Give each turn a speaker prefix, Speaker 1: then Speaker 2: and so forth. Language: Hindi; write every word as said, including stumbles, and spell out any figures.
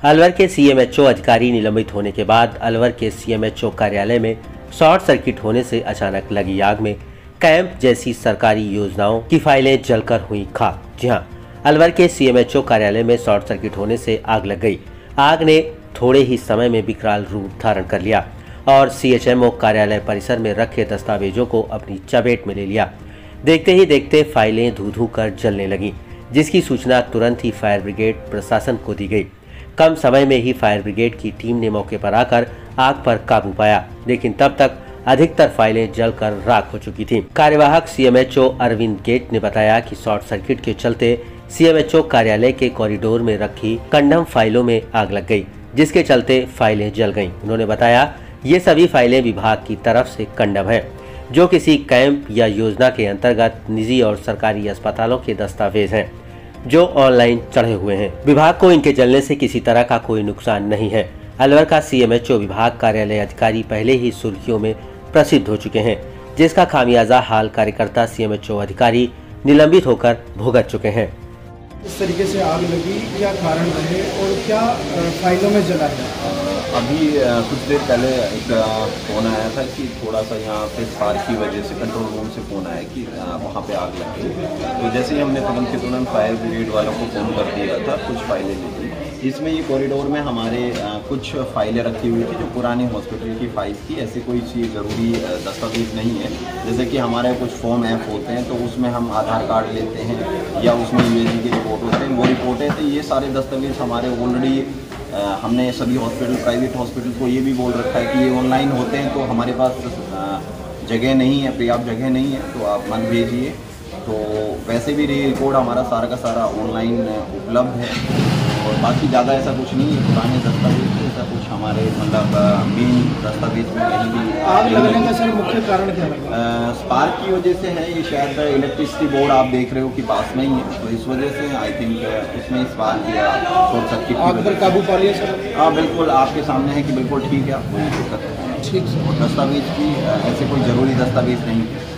Speaker 1: अलवर के सीएमएचओ अधिकारी निलंबित होने के बाद अलवर के सीएमएचओ कार्यालय में शॉर्ट सर्किट होने से अचानक लगी आग में कैंप जैसी सरकारी योजनाओं की फाइलें जलकर हुई खाक। जी हां, अलवर के सीएमएचओ कार्यालय में शॉर्ट सर्किट होने से आग लग गई। आग ने थोड़े ही समय में विकराल रूप धारण कर लिया और सीएचएमओ कार्यालय परिसर में रखे दस्तावेजों को अपनी चपेट में ले लिया। देखते ही देखते फाइलें धू धू कर जलने लगी, जिसकी सूचना तुरंत ही फायर ब्रिगेड प्रशासन को दी गई। कम समय में ही फायर ब्रिगेड की टीम ने मौके पर आकर आग पर काबू पाया, लेकिन तब तक अधिकतर फाइलें जलकर राख हो चुकी थीं। कार्यवाहक सीएमएचओ अरविंद गेट ने बताया कि शॉर्ट सर्किट के चलते सीएमएचओ कार्यालय के कॉरिडोर में रखी कंडम फाइलों में आग लग गई, जिसके चलते फाइलें जल गईं। उन्होंने बताया, ये सभी फाइलें विभाग की तरफ से कंडम है, जो किसी कैंप या योजना के अंतर्गत निजी और सरकारी अस्पतालों के दस्तावेज हैं, जो ऑनलाइन चढ़े हुए हैं। विभाग को इनके जलने से किसी तरह का कोई नुकसान नहीं है। अलवर का सीएमएचओ विभाग कार्यालय अधिकारी पहले ही सुर्खियों में प्रसिद्ध हो चुके हैं, जिसका खामियाजा हाल कार्यकर्ता सीएमएचओ अधिकारी निलंबित होकर भुगत चुके हैं।
Speaker 2: इस तरीके से आग लगी, क्या कारण रहे और क्या फाइलों में जला है?
Speaker 3: अभी कुछ देर पहले एक फ़ोन आया था कि थोड़ा सा यहाँ पे स्पार्क की वजह से कंट्रोल रूम से फ़ोन आया कि वहाँ पे आग लग गई। तो जैसे ही हमने तुरंत के तुरंत फायर ब्रिगेड वालों को फ़ोन कर दिया था, कुछ फाइलें ली थी। इसमें ये कॉरिडोर में हमारे कुछ फाइलें रखी हुई थी जो पुरानी हॉस्पिटल की फाइल थी। ऐसी कोई चीज़ ज़रूरी दस्तावेज नहीं है। जैसे कि हमारे कुछ फॉर्म ऐप होते हैं, तो उसमें हम आधार कार्ड लेते हैं या उसमें यूएजी की रिपोर्ट होते हैं, वो रिपोर्टें थी। ये सारे दस्तावेज हमारे ऑलरेडी हमने सभी हॉस्पिटल, प्राइवेट हॉस्पिटल को ये भी बोल रखा है कि ये ऑनलाइन होते हैं, तो हमारे पास जगह नहीं है, पर्याप्त जगह नहीं है, तो आप मत भेजिए। तो वैसे भी रिकॉर्ड हमारा सारा का सारा ऑनलाइन उपलब्ध है और बाकी ज़्यादा ऐसा कुछ नहीं है। पुराने दस्तावेज ऐसा कुछ हमारे मतलब मेन दस्तावेज में कहीं भी
Speaker 2: आग लगने का सर मुख्य कारण क्या है?
Speaker 3: स्पार्क की वजह से है। ये शायद इलेक्ट्रिसिटी बोर्ड आप देख रहे हो कि पास में ही है, तो इस वजह से आई थिंक इसमें स्पार्क या शॉर्ट सर्किट की
Speaker 2: आग पर काबू पा लिया सर?
Speaker 3: हाँ बिल्कुल, आपके सामने है कि बिल्कुल ठीक है, कोई दिक्कत नहीं।
Speaker 2: ठीक सर।
Speaker 3: और दस्तावेज की ऐसे कोई ज़रूरी दस्तावेज नहीं है।